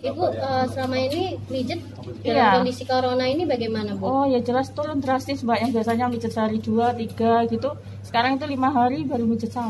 Ibu selama ini mijet dalam kondisi corona ini bagaimana, Bu? Oh ya jelas turun drastis Mbak, yang biasanya mijet sehari 2, 3 gitu. Sekarang itu 5 hari baru mijet 1.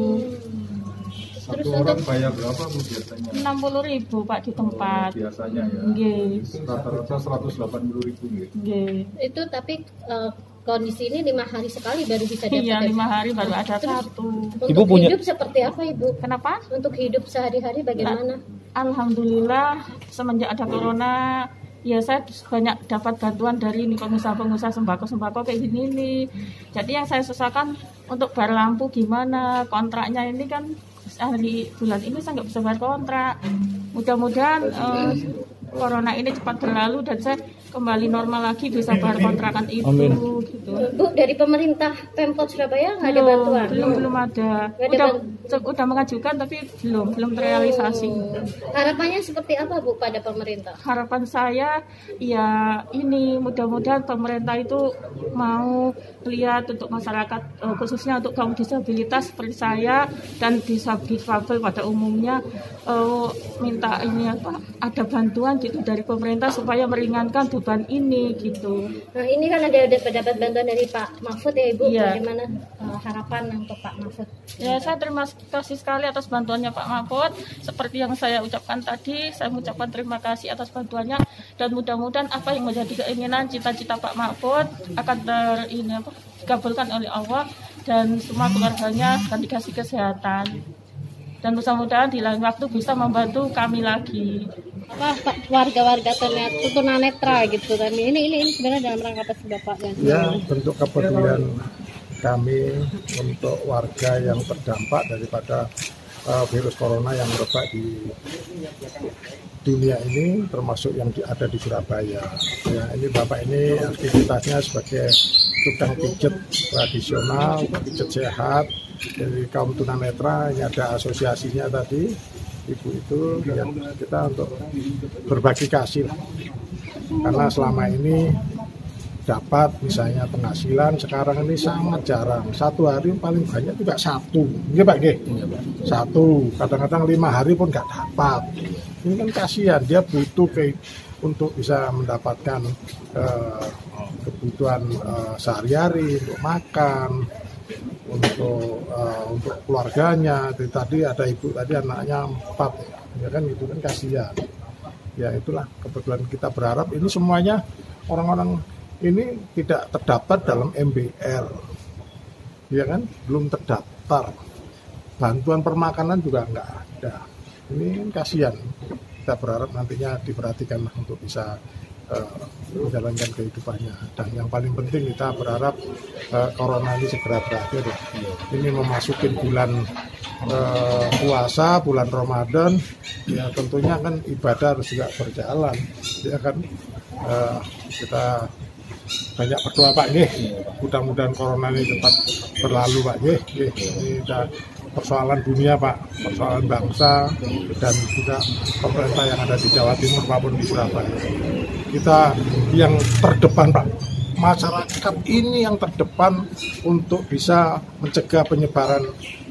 Satu orang bayar berapa Bu biasanya? 60.000 Pak di tempat. Biasanya ya. Nggih. Rata-rata 180.000 gitu. Nggih. Itu tapi kondisi ini 5 hari sekali baru bisa dapat. Iya, 5 hari baru ada 1. Untuk Ibu punya hidup seperti apa, Ibu? Kenapa? Untuk hidup sehari-hari bagaimana? Alhamdulillah semenjak ada corona ya saya banyak dapat bantuan dari pengusaha-pengusaha sembako kayak gini nih. Jadi yang saya sesalkan untuk bayar lampu gimana, kontraknya ini kan hari bulan ini saya nggak bisa bayar kontrak. Mudah-mudahan corona ini cepat berlalu dan saya kembali normal lagi bisa bayar kontrakan itu. Amin. Gitu. Bu, dari pemerintah Pemkot Surabaya nggak ada bantuan? Belum ada. Udah mengajukan tapi belum terrealisasi. Harapannya seperti apa, Bu, pada pemerintah? Harapan saya ya ini mudah-mudahan pemerintah itu mau lihat untuk masyarakat khususnya untuk kaum disabilitas seperti saya dan difabel pada umumnya, minta ini ada bantuan gitu dari pemerintah supaya meringankan beban ini gitu. Nah, ini kan ada dapat bantuan dari Pak Mahfud ya, Ibu. Iya. Bagaimana harapan untuk Pak Mahfud? Ya, saya terima kasih sekali atas bantuannya Pak Mahfud. Seperti yang saya ucapkan tadi, saya mengucapkan terima kasih atas bantuannya dan mudah-mudahan apa yang menjadi keinginan cita-cita Pak Mahfud akan dikabulkan oleh Allah dan semua keluarganya akan dikasih kesehatan. Dan mudah-mudahan di lain waktu bisa membantu kami lagi. Warga-warga tunanetra gitu kan. Ini sebenarnya dalam rangka apa sih Bapak? Ya, bentuk kepedulian kami untuk warga yang terdampak daripada virus corona yang merebak di dunia ini, termasuk yang ada di Surabaya. Ya, ini Bapak ini aktivitasnya sebagai tukang pijet tradisional, pijet sehat dari kaum tunanetra. Ini ada asosiasinya tadi, ibu itu yang kita untuk berbagi kasih lah. Karena selama ini dapat misalnya penghasilan sekarang ini sangat jarang, 1 hari paling banyak juga 1, iya Pak G? 1, kadang-kadang 5 hari pun nggak dapat. Ini kan kasihan, dia butuh untuk bisa mendapatkan kebutuhan sehari-hari, untuk makan, untuk keluarganya. Tadi ada ibu tadi anaknya 4, ya kan, itu kan kasihan. Ya itulah kebetulan, kita berharap ini semuanya orang-orang ini tidak terdaftar dalam MBR, ya kan, belum terdaftar. Bantuan permakanan juga nggak ada. Ini kan kasihan. Kita berharap nantinya diperhatikan untuk bisa menjalankan kehidupannya. Dan yang paling penting kita berharap corona ini segera berakhir. Ini memasuki bulan puasa, bulan Ramadan, ya tentunya kan ibadah harus juga berjalan. Ya kan, kita banyak berdoa Pak nggih. Mudah-mudahan corona ini cepat berlalu Pak nggih. Ini udah persoalan dunia Pak, persoalan bangsa dan juga pemerintah yang ada di Jawa Timur maupun di Surabaya. Kita yang terdepan Pak, masyarakat ini yang terdepan untuk bisa mencegah penyebaran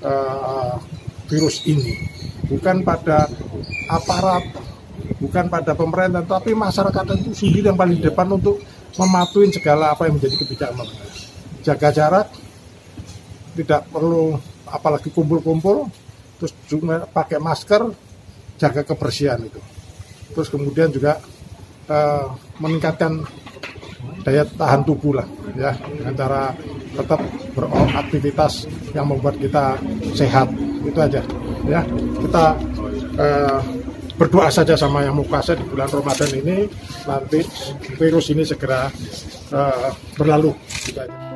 virus ini. Bukan pada aparat, bukan pada pemerintah, tapi masyarakat itu sendiri yang paling depan untuk mematuhi segala apa yang menjadi kebijakan. Jaga jarak, tidak perlu apalagi kumpul-kumpul, terus juga pakai masker, jaga kebersihan itu. Terus kemudian juga meningkatkan daya tahan tubuh lah, ya, dengan cara tetap beraktivitas yang membuat kita sehat. Itu aja, ya. Kita berdoa saja sama Yang Maha Kuasa di bulan Ramadan ini, nanti virus ini segera berlalu. Gitu aja.